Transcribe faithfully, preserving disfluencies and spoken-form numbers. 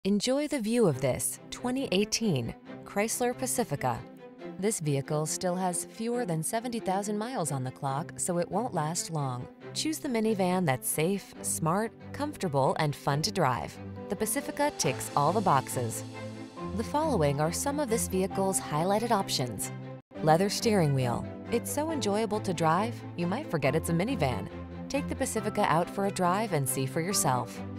Enjoy the view of this twenty eighteen Chrysler Pacifica. This vehicle still has fewer than seventy thousand miles on the clock, so it won't last long. Choose the minivan that's safe, smart, comfortable, and fun to drive. The Pacifica ticks all the boxes. The following are some of this vehicle's highlighted options: leather steering wheel. It's so enjoyable to drive, you might forget it's a minivan. Take the Pacifica out for a drive and see for yourself.